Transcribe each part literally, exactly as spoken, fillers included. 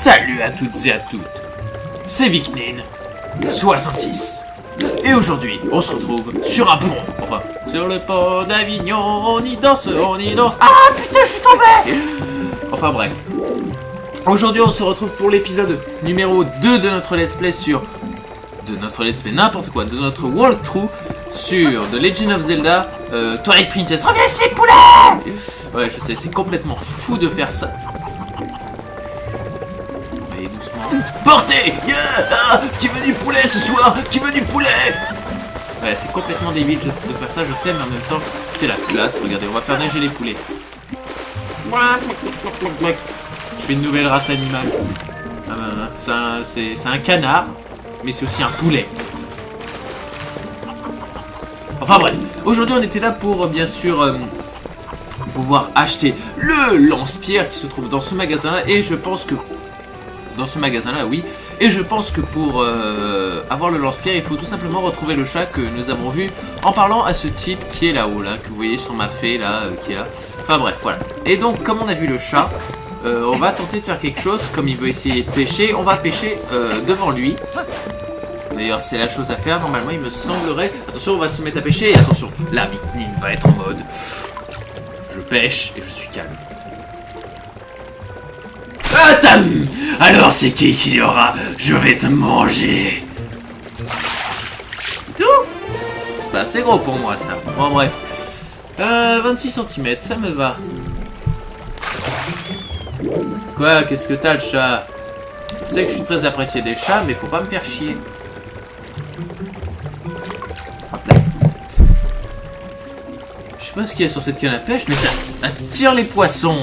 Salut à toutes et à toutes, c'est Vicnin, soixante-six. Et aujourd'hui, on se retrouve sur un pont. Enfin, sur le pont d'Avignon, on y danse, on y danse. Ah putain, je suis tombé. Enfin bref. Aujourd'hui, on se retrouve pour l'épisode numéro deux de notre let's play sur... De notre let's play, n'importe quoi, de notre walkthrough sur The Legend of Zelda, euh, Twilight Princess. Reviens ici, poulet. Ouais, je sais, c'est complètement fou de faire ça. Allez, doucement. Portez, yeah. Ah, qui veut du poulet ce soir? Qui veut du poulet? Ouais, c'est complètement débile de faire ça, je sais, mais en même temps, c'est la classe. Regardez, on va faire nager les poulets. Je fais une nouvelle race animale. Ah ben, c'est un, c'est un canard, mais c'est aussi un poulet. Enfin bref, aujourd'hui on était là pour, bien sûr, euh, pouvoir acheter le lance-pierre qui se trouve dans ce magasin-là. Et je pense que... Dans ce magasin-là, oui. Et je pense que pour euh, avoir le lance-pierre, il faut tout simplement retrouver le chat que nous avons vu en parlant à ce type qui est là-haut, là, que vous voyez sur ma fée, là, euh, qui est là. Enfin bref, voilà. Et donc, comme on a vu le chat, euh, on va tenter de faire quelque chose. Comme il veut essayer de pêcher, on va pêcher euh, devant lui. D'ailleurs, c'est la chose à faire. Normalement, il me semblerait... Attention, on va se mettre à pêcher. Et attention, la Vicnin va être en mode... Je pêche et je suis calme. Attends. Alors c'est qui qui y aura? Je vais te manger. Tout? C'est pas assez gros pour moi ça. Bon bref. Euh, vingt-six centimètres, ça me va. Quoi? Qu'est-ce que t'as le chat? Je sais que je suis très apprécié des chats, mais faut pas me faire chier. Hop là. Je sais pas ce qu'il y a sur cette canne à pêche, mais ça attire les poissons.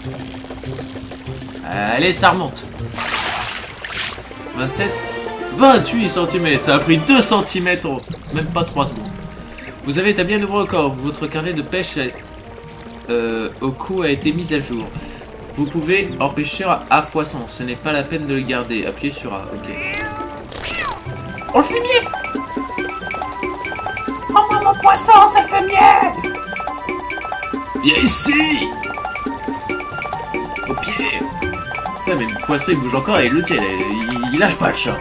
Allez, ça remonte. vingt-sept, vingt-huit centimètres. Ça a pris deux centimètres en même pas trois secondes. Vous avez établi un nouveau record. Votre carnet de pêche euh, au cou a été mis à jour. Vous pouvez en pêcher à foisson. Ce n'est pas la peine de le garder. Appuyez sur A. Ok. Oh, le fumier! Oh, mon poisson, ça fait mieux! Viens ici! Au pied! Mais le poisson il bouge encore et le tien il, il lâche pas le chat.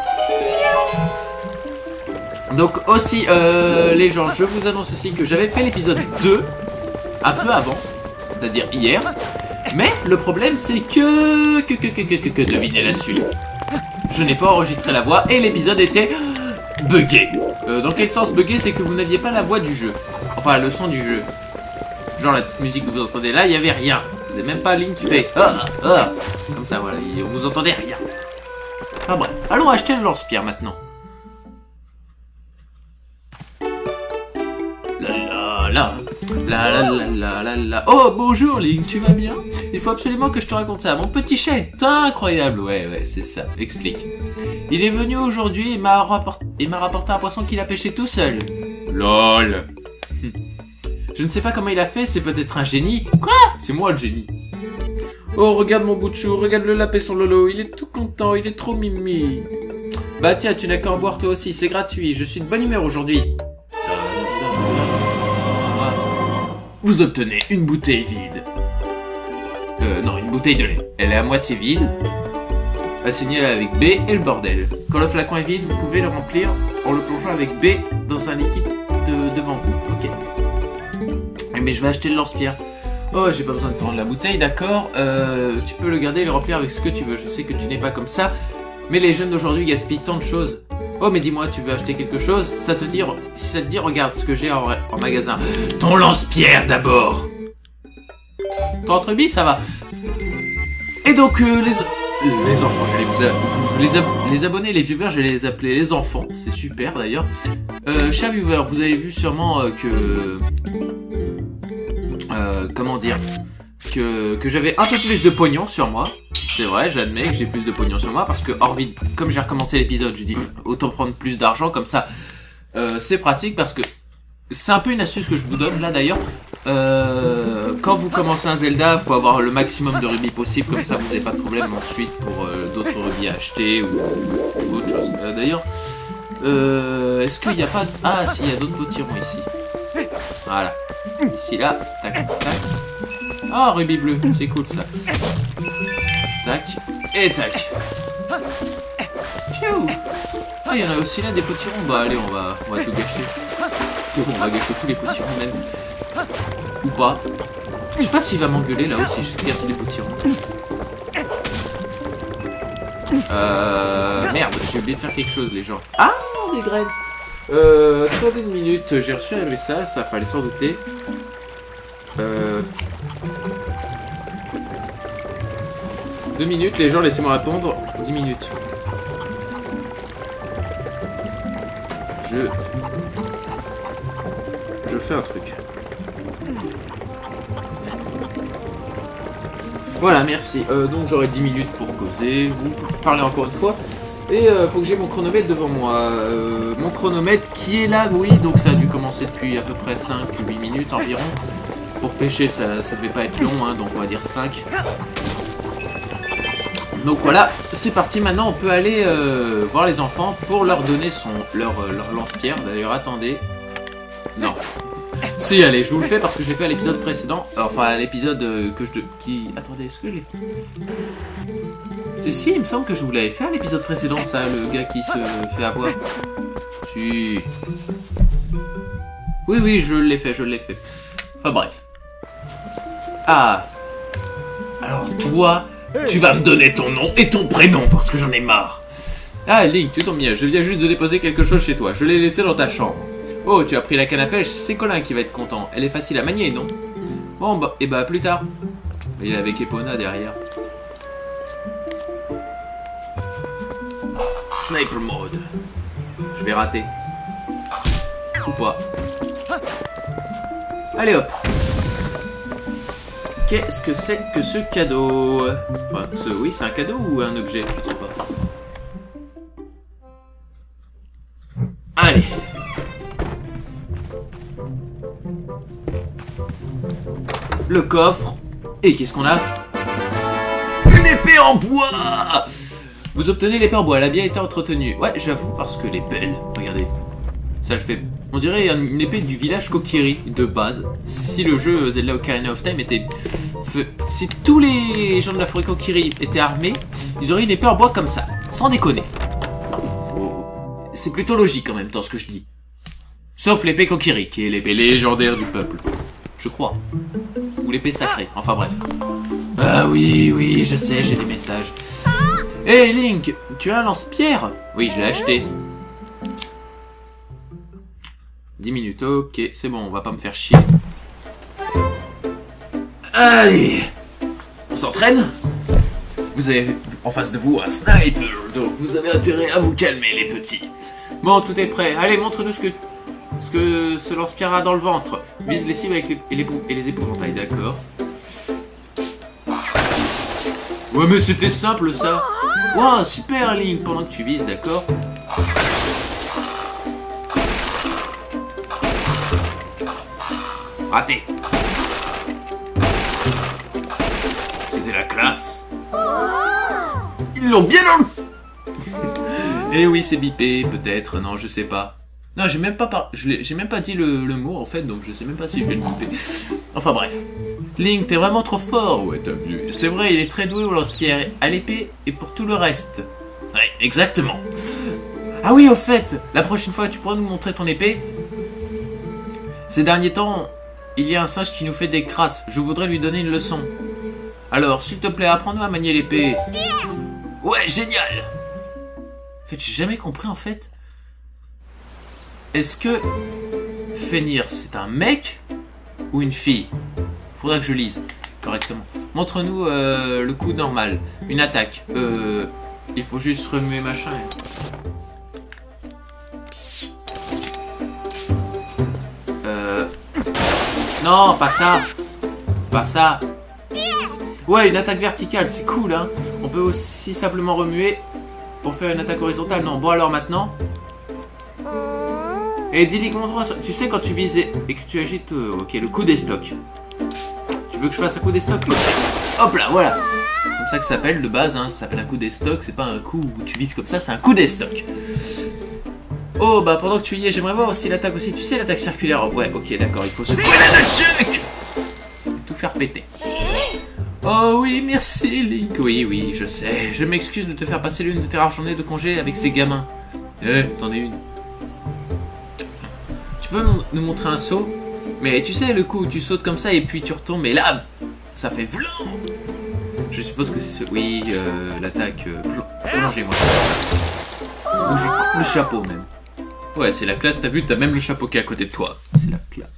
Donc aussi euh, les gens, je vous annonce aussi que j'avais fait l'épisode deux un peu avant, c'est-à-dire hier. Mais le problème c'est que... Que, que, que, que, que, que devinez la suite. Je n'ai pas enregistré la voix et l'épisode était buggé. Euh, dans quel sens buggé? C'est que vous n'aviez pas la voix du jeu. Enfin le son du jeu. Genre la petite musique que vous entendez là, il n'y avait rien. Vous n'avez même pas Link qui fait ah, ah, comme ça, voilà, vous entendez rien. Enfin bref, allons acheter le lance-pierre maintenant. La la la, la la la la la la. Oh bonjour Link, tu vas bien? Il faut absolument que je te raconte ça. Mon petit chat est incroyable. Ouais ouais, c'est ça. Explique. Il est venu aujourd'hui et m'a rapporté, et m'a rapporté un poisson qu'il a pêché tout seul. Lol. Je ne sais pas comment il a fait, c'est peut-être un génie. Quoi? C'est moi le génie. Oh, regarde mon bout de chou, regarde-le laper son lolo, il est tout content, il est trop mimi. Bah tiens, tu n'as qu'à en boire toi aussi, c'est gratuit, je suis de bonne humeur aujourd'hui. Vous obtenez une bouteille vide. Euh, non, une bouteille de lait. Elle est à moitié vide. Assignez-la avec B et le bordel. Quand le flacon est vide, vous pouvez le remplir en le plongeant avec B dans un liquide de, devant vous. Ok. Mais je vais acheter le lance-pierre. Oh, j'ai pas besoin de prendre la bouteille, d'accord. Euh, tu peux le garder et le remplir avec ce que tu veux. Je sais que tu n'es pas comme ça, mais les jeunes d'aujourd'hui gaspillent tant de choses. Oh, mais dis-moi, tu veux acheter quelque chose? Ça te dit, si ça te dit, regarde ce que j'ai en, en magasin. Ton lance-pierre d'abord. trente rubis, ça va. Et donc, euh, les... Les enfants, je vais vous, vous les, ab les abonnés, les viewers, je vais les appeler les enfants. C'est super d'ailleurs. Euh, chers viewers, vous avez vu sûrement euh, que... Euh, comment dire que, que j'avais un peu plus de pognon sur moi. C'est vrai, j'admets que j'ai plus de pognon sur moi. Parce que, hors vide, comme j'ai recommencé l'épisode, je dis autant prendre plus d'argent. Comme ça, euh, c'est pratique parce que... C'est un peu une astuce que je vous donne là d'ailleurs. Euh, quand vous commencez un Zelda, il faut avoir le maximum de rubis possible, comme ça vous n'avez pas de problème ensuite pour euh, d'autres rubis à acheter ou, ou autre chose. Euh, d'ailleurs, euh, est-ce qu'il n'y a pas... De... Ah si, il y a d'autres potirons ici. Voilà. Ici là, tac tac. Ah, rubis bleu, c'est cool ça. Tac. Et tac. Pfiou. Ah, il y en a aussi là des potirons. Bah allez, on va, on va tout gâcher. On va gâcher tous les potirons même. Ou pas. Je sais pas s'il va m'engueuler là aussi, je casse des potirons. Euh... Merde, j'ai oublié de faire quelque chose les gens. Ah, des graines. Euh... Attendez une minute, j'ai reçu un message, ça fallait s'en douter. Euh... Deux minutes, les gens, laissez-moi répondre. Dix minutes. Je... Je fais un truc. Voilà, merci. Euh, donc j'aurai dix minutes pour causer, vous parler encore une fois. Et euh, faut que j'ai mon chronomètre devant moi. Euh, mon chronomètre qui est là, oui, donc ça a dû commencer depuis à peu près cinq huit minutes environ. Pour pêcher, ça, ça devait pas être long, hein, donc on va dire cinq. Donc voilà, c'est parti. Maintenant, on peut aller euh, voir les enfants pour leur donner son, leur, leur lance-pierre. D'ailleurs, attendez. Non. Si, allez, je vous le fais parce que je l'ai fait à l'épisode précédent. Enfin, à l'épisode euh, que je... qui... Attendez, est-ce que je l'ai fait? Si, si, il me semble que je vous l'avais fait à l'épisode précédent, ça, le gars qui se fait avoir. Si. Oui, oui, je l'ai fait, je l'ai fait. Enfin, bref. Ah. Alors, toi, tu vas me donner ton nom et ton prénom parce que j'en ai marre. Ah, Link, tu tombes bien, je viens juste de déposer quelque chose chez toi. Je l'ai laissé dans ta chambre. Oh, tu as pris la canne à pêche, c'est Colin qui va être content. Elle est facile à manier, non? Bon, bah, et bah, plus tard. Il est avec Epona derrière. Sniper mode. Je vais rater. Ou pas. Allez hop. Qu'est-ce que c'est que ce cadeau? Enfin, ce, oui, c'est un cadeau ou un objet? Je sais pas. Allez. Le coffre. Et qu'est-ce qu'on a? Une épée en bois. Vous obtenez l'épée en bois, elle a bien été entretenue. Ouais, j'avoue, parce qu'elle est belle. Regardez. Ça le fait. On dirait une épée du village Kokiri, de base. Si le jeu Zelda Ocarina of Time était... Si tous les gens de la forêt Kokiri étaient armés, ils auraient une épée en bois comme ça. Sans déconner. Faut... C'est plutôt logique en même temps ce que je dis. Sauf l'épée Kokiri, qui est l'épée légendaire du peuple. Je crois. Ou l'épée sacrée. Enfin bref. Ah oui, oui, je sais, j'ai des messages. Hey Link, tu as un lance-pierre? Oui, je l'ai acheté. dix minutes, ok, c'est bon, on va pas me faire chier. Allez, on s'entraîne. Vous avez en face de vous un sniper, donc vous avez intérêt à vous calmer les petits. Bon, tout est prêt. Allez, montre-nous ce que, ce que ce lance-pierre a dans le ventre. Vise les cibles avec les, et les, et les épouvantails, d'accord. Ouais, mais c'était simple ça. Wow, super Link, pendant que tu vises, d'accord. Raté. C'était la classe. Ils l'ont bien en... Eh oui, c'est bipé, peut-être, non, je sais pas. Non, j'ai même pas par... j'ai même pas dit le, le mot en fait, donc je sais même pas si je vais le biper. Enfin bref. Link, t'es vraiment trop fort. Ouais, t'as vu. C'est vrai, il est très doué au lance-pierre, à l'épée et pour tout le reste. Ouais, exactement. Ah oui, au fait, la prochaine fois, tu pourras nous montrer ton épée? Ces derniers temps, il y a un singe qui nous fait des crasses. Je voudrais lui donner une leçon. Alors, s'il te plaît, apprends-nous à manier l'épée. Ouais, génial. En fait, j'ai jamais compris, en fait. Est-ce que Fenrir, c'est un mec ou une fille? Faudra que je lise correctement. Montre-nous euh, le coup normal. Une attaque. Euh, il faut juste remuer machin. Euh... Non, pas ça. Pas ça. Ouais, une attaque verticale, c'est cool, hein. On peut aussi simplement remuer pour faire une attaque horizontale. Non, bon alors maintenant... Et dis-lui comment tu sais quand tu vises et que tu agites, euh, ok, le coup des stocks. Tu veux que je fasse un coup des stocks? Hop là, voilà. Comme ça que ça s'appelle de base, hein, ça s'appelle un coup des stocks, c'est pas un coup où tu vises comme ça, c'est un coup des stocks. Oh bah pendant que tu y es, j'aimerais voir aussi l'attaque aussi. Tu sais l'attaque circulaire? Ouais, ok, d'accord, il faut se... Tout faire péter. Oh oui, merci Link. Oui, oui, je sais. Je m'excuse de te faire passer l'une de tes rares journées de congé avec ces gamins. Eh, t'en es une. Tu peux nous montrer un saut? Mais tu sais, le coup où tu sautes comme ça et puis tu retombes, et là, ça fait vlan. Je suppose que c'est ce... Oui, euh, l'attaque... Euh, Plongez-moi. Ou je lui coupe le chapeau, même. Ouais, c'est la classe, t'as vu, t'as même le chapeau qui est à côté de toi. C'est la classe.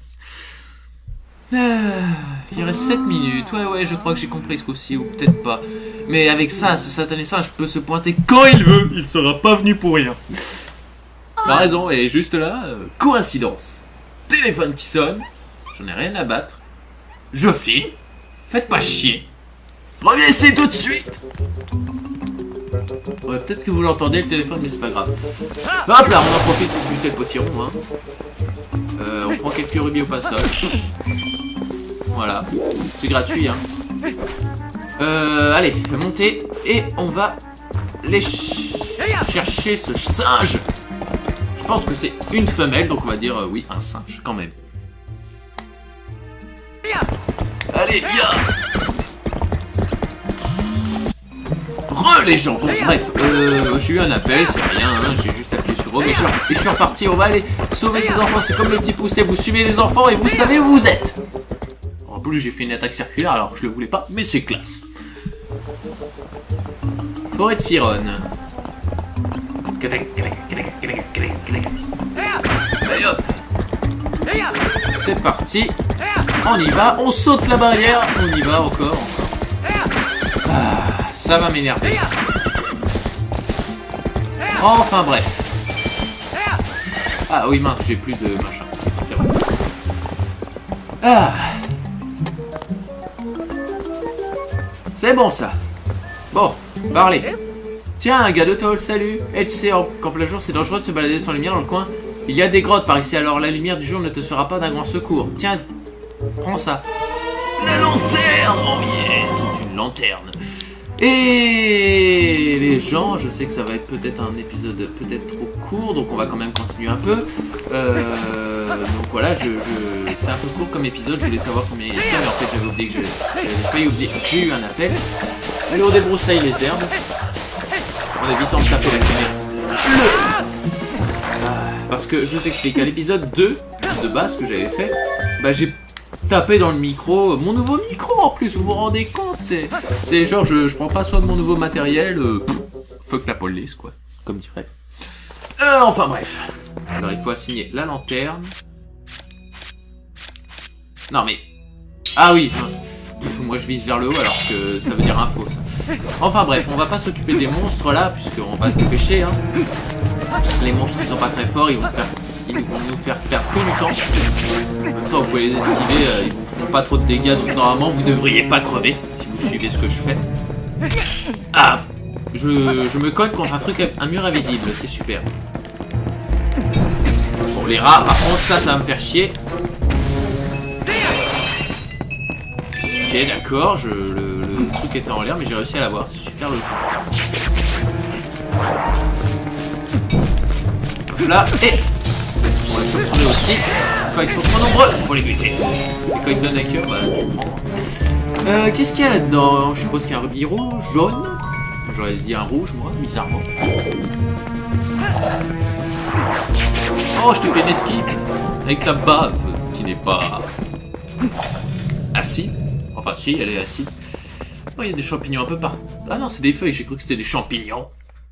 Ah, il reste sept minutes. Ouais, ouais, je crois que j'ai compris ce coup-ci, ou peut-être pas. Mais avec ça, ce satané singe peut se pointer quand il veut. Il sera pas venu pour rien. T'as raison, et juste là, euh, coïncidence. Téléphone qui sonne. J'en ai rien à battre. Je file. Faites pas chier. Reviens ici tout de suite. Ouais, peut-être que vous l'entendez le téléphone, mais c'est pas grave. Hop là, on en profite pour buter le potiron. Hein. Euh, on prend quelques rubis au passage. Voilà, c'est gratuit. Hein. Euh, allez, montez et on va les ch chercher ce singe. Je pense que c'est une femelle, donc on va dire euh, oui, un singe quand même. Allez, viens. Re les gens. Bon, bref, euh, j'ai eu un appel, c'est rien, hein, j'ai juste appuyé sur eux, mais je, et je suis reparti. On va aller sauver ces enfants. C'est comme le petit poussé, vous suivez les enfants et vous savez où vous êtes. En plus, j'ai fait une attaque circulaire alors que je le voulais pas, mais c'est classe. Forêt de Fironne. Allez hop. C'est parti. On y va, on saute la barrière. On y va encore, encore. Ah, ça va m'énerver. Enfin bref. Ah oui mince, j'ai plus de machin. C'est vrai. Ah. C'est bon ça. Bon, parlez. Tiens, un gars de tôle, salut. Et tu sais, en, qu'en plein jour, c'est dangereux de se balader sans lumière dans le coin. Il y a des grottes par ici, alors la lumière du jour ne te sera pas d'un grand secours. Tiens, prends ça. La lanterne. Oh yeah, c'est une lanterne. Et les gens, je sais que ça va être peut-être un épisode peut-être trop court, donc on va quand même continuer un peu. Euh, donc voilà, je, je, c'est un peu court comme épisode, je voulais savoir combien il y a, mais en fait j'avais oublié que j'avais failli oublier que j'ai eu un appel. Allez, on débroussaille les herbes. On évite de taper la caméra. Parce que je vous explique, à l'épisode deux de base que j'avais fait, bah j'ai tapé dans le micro, mon nouveau micro en plus, vous vous rendez compte, c'est c'est genre je, je prends pas soin de mon nouveau matériel, euh, pff, fuck la police quoi, comme dirait. Euh, enfin bref, alors il faut assigner la lanterne. Non mais, ah oui, mince. Pff, moi je vise vers le haut alors que ça veut dire info ça. Enfin bref, on va pas s'occuper des monstres là, puisqu'on va se dépêcher hein. Les monstres qui sont pas très forts, ils vont faire, ils vont nous faire perdre que du temps. En même temps, vous pouvez les esquiver, euh, ils vous font pas trop de dégâts, donc normalement vous devriez pas crever si vous suivez ce que je fais. Ah, je, je me colle contre un truc, un mur invisible, c'est super. Bon, les rats, par contre, ça, ça va me faire chier. Ok, d'accord, je, le, le truc était en l'air, mais j'ai réussi à l'avoir, c'est super le jeu. Là, et on va les chauve-souris aussi. Quand ils sont trop nombreux, il faut les buter. Et quand ils te donnent à cœur, bah tu prends. Euh, qu'est-ce qu'il y a là-dedans? Je suppose qu'il y a un rubis rouge, jaune. J'aurais dit un rouge, moi, bizarrement. Oh, je te fais une esquive avec ta bave qui n'est pas assise. Enfin, si, elle est assise. Oh, il y a des champignons un peu partout. Ah non, c'est des feuilles, j'ai cru que c'était des champignons.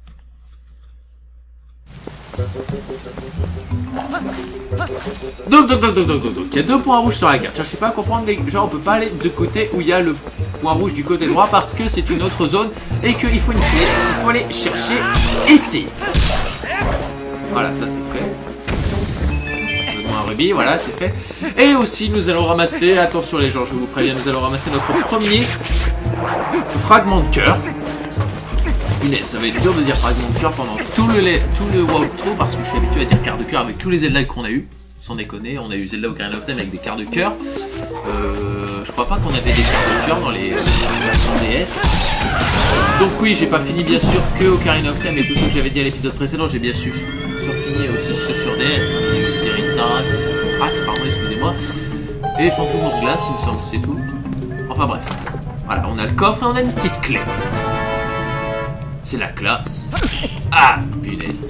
Donc, donc, donc, donc, donc, donc, il y a deux points rouges sur la carte. Cherchez pas à comprendre les gens, on peut pas aller du côté où il y a le point rouge du côté droit parce que c'est une autre zone et qu'il faut une clé. Il faut aller chercher ici. Voilà, ça c'est fait. Un rubis, voilà, c'est fait. Et aussi, nous allons ramasser, attention les gens, je vous préviens, nous allons ramasser notre premier fragment de cœur. Punaise, ça va être dur de dire fragment de cœur pendant tout le, tout le walkthrough parce que je suis habitué à dire quart de cœur avec tous les Zelda qu'on a eu. Sans déconner, on a eu Zelda Ocarina of Time avec des quarts de cœur. Euh, je crois pas qu'on avait des quarts de cœur dans les versions D S. Donc oui, j'ai pas fini bien sûr que Ocarina of Time et tout ce que j'avais dit à l'épisode précédent, j'ai bien sûr fini aussi ceux sur D S. Il y a eu Spirit Tracks, pardon, excusez-moi. Et Phantom of Glass, il me semble, c'est tout. Enfin bref. Voilà, on a le coffre et on a une petite clé. C'est la classe. Ah, punaise.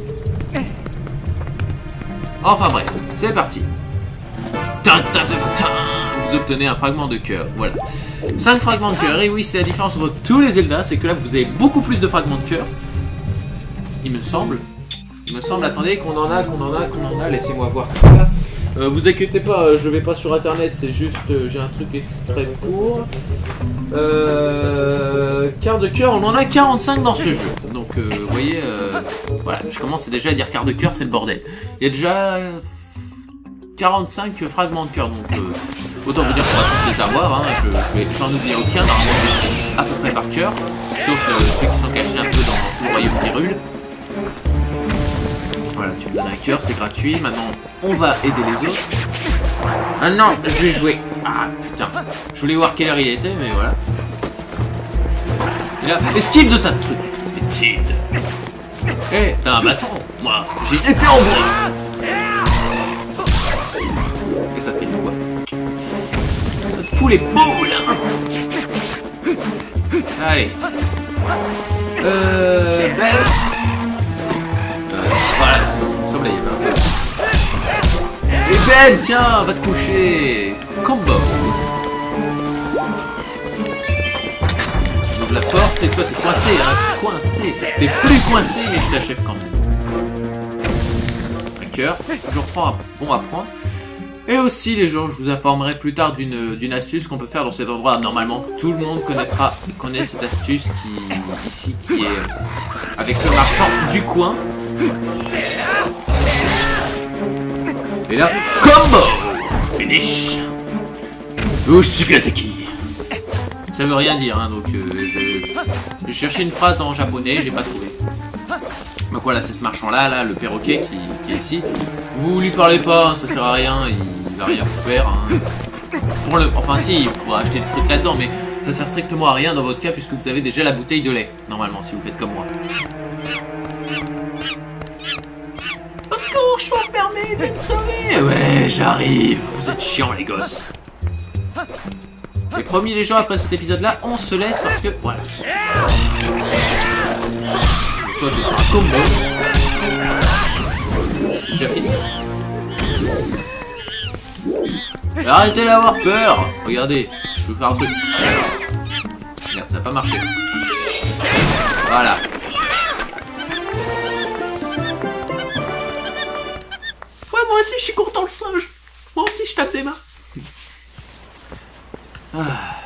Enfin bref, c'est parti. Ta, ta, ta, ta. Vous obtenez un fragment de cœur. Voilà. cinq fragments de cœur. Et oui, c'est la différence entre tous les Zelda, c'est que là, vous avez beaucoup plus de fragments de cœur. Il me semble. Il me semble, attendez, qu'on en a, qu'on en a, qu'on en a. Laissez-moi voir ça. Euh, vous inquiétez pas, je vais pas sur internet, c'est juste, euh, j'ai un truc exprès pour. Euh, quart de cœur, on en a quarante-cinq dans ce jeu. Donc, euh, vous voyez, euh, voilà, je commence déjà à dire quart de cœur, c'est le bordel. Il y a déjà euh, quarante-cinq fragments de cœur, donc euh, autant vous dire qu'on va tous les avoir. Hein, je, je vais, j'en oublie aucun, normalement je les ai tous à peu près par cœur, sauf euh, ceux qui sont cachés un peu dans le royaume d'Hyrule. Voilà, tu me donnes un cœur, c'est gratuit. Maintenant, on va aider les autres. Ah non, je vais jouer. Ah putain, je voulais voir quelle heure il était, mais voilà. Et là, esquive de tas de trucs. C'est kid. Eh, hey, t'as un bâton. Moi, j'ai une épée en bois. Et ça te fait quoi? Ça te fout les boules, hein. Allez. Euh... Ben... Voilà, c'est soleil. Et Ben, tiens, va te coucher. Combo. J'ouvre la porte et toi t'es coincé, hein, t'es coincé. T'es plus coincé, mais je t'achève quand même. Un cœur, toujours bon à prendre. Et aussi, les gens, je vous informerai plus tard d'une d'une astuce qu'on peut faire dans cet endroit. Normalement, tout le monde connaîtra, connaît cette astuce qui ici, qui est avec le marchand du coin. Et là, combo finish. Ushikaseki. Ça veut rien dire, hein, donc euh, je, je cherchais une phrase en japonais, j'ai pas trouvé. Donc voilà, c'est ce marchand-là, là, le perroquet qui, qui est ici. Vous lui parlez pas, hein, ça sert à rien, il va rien vous faire. Hein. Pour le, enfin si, il pourra acheter des trucs là-dedans, mais ça sert strictement à rien dans votre cas puisque vous avez déjà la bouteille de lait, normalement, si vous faites comme moi. Je suis enfermé, viens me sauver. Ouais, j'arrive. Vous êtes chiants, les gosses. Et promis, les gens, après cet épisode-là, on se laisse parce que... Voilà. Toi, je vais faire un combo. C'est déjà fini. Arrêtez d'avoir peur. Regardez, je vais vous faire un truc. Regarde, ça n'a pas marché. Voilà. Moi aussi je suis content le singe. Moi aussi je tape des mains. Ah.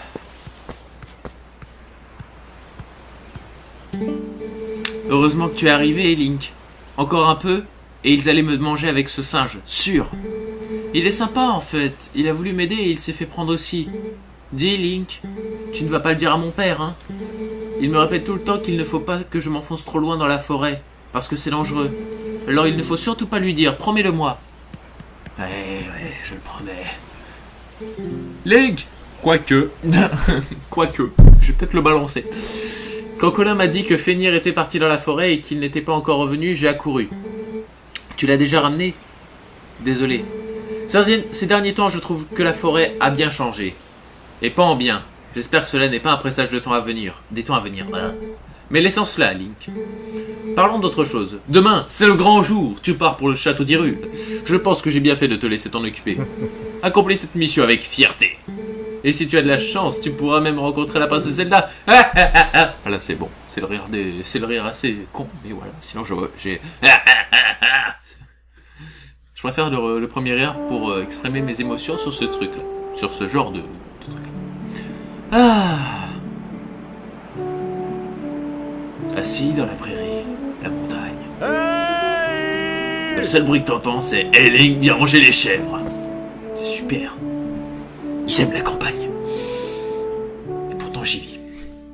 Heureusement que tu es arrivé, Link. Encore un peu, et ils allaient me manger avec ce singe, sûr. Il est sympa en fait. Il a voulu m'aider et il s'est fait prendre aussi. Dis Link, tu ne vas pas le dire à mon père, hein. Il me répète tout le temps qu'il ne faut pas que je m'enfonce trop loin dans la forêt, parce que c'est dangereux. Alors il ne faut surtout pas lui dire, promets-le-moi. Ouais, ouais, je le promets. Link. Quoique. Quoique. Je vais peut-être le balancer. Quand Colin m'a dit que Fenrir était parti dans la forêt et qu'il n'était pas encore revenu, j'ai accouru. Tu l'as déjà ramené? Désolé. Ces derniers temps, je trouve que la forêt a bien changé. Et pas en bien. J'espère que cela n'est pas un présage de temps à venir. Des temps à venir. Voilà. Mais laissons cela, Link. Parlons d'autre chose. Demain, c'est le grand jour. Tu pars pour le château d'Hyrule. Je pense que j'ai bien fait de te laisser t'en occuper. Accomplis cette mission avec fierté. Et si tu as de la chance, tu pourras même rencontrer la princesse Zelda. Voilà, c'est bon. C'est le rire des... c'est le rire assez con, mais voilà. Sinon, je j'ai. Je préfère le, le premier rire pour euh, exprimer mes émotions sur ce truc-là, sur ce genre de, de truc-là. Ah. Assis dans la prairie, la montagne. Hey, le seul bruit que t'entends, c'est « Hey Link, viens manger les chèvres !» C'est super. J'aime la campagne. Et pourtant j'y vis.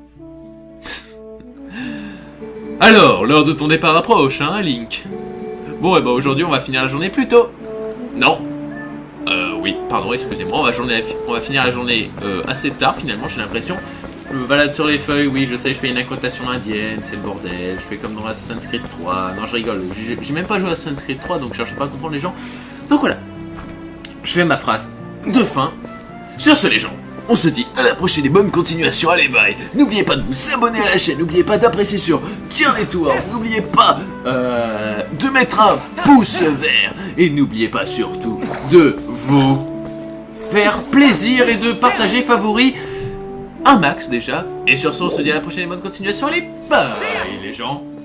Alors, l'heure de ton départ approche, hein, Link? Bon, et bah aujourd'hui, on va finir la journée plus tôt. Non. Euh, oui, pardon, excusez-moi. On va, journée, on va finir la journée euh, assez tard, finalement, j'ai l'impression. Je me balade sur les feuilles, oui, je sais, je fais une incantation indienne, c'est le bordel. Je fais comme dans Assassin's Creed trois. Non, je rigole. J'ai même pas joué à Assassin's Creed trois, donc je cherche pas à comprendre les gens. Donc voilà. Je fais ma phrase de fin. Sur ce, les gens, on se dit à la prochaine et bonne continuation. Allez, bye. N'oubliez pas de vous abonner à la chaîne, n'oubliez pas d'apprécier sur Kill Network, n'oubliez pas euh, de mettre un pouce vert, et n'oubliez pas surtout de vous faire plaisir et de partager favoris un max déjà. Et sur ce, on se dit à la prochaine et bonne continuation. Allez, bye les gens.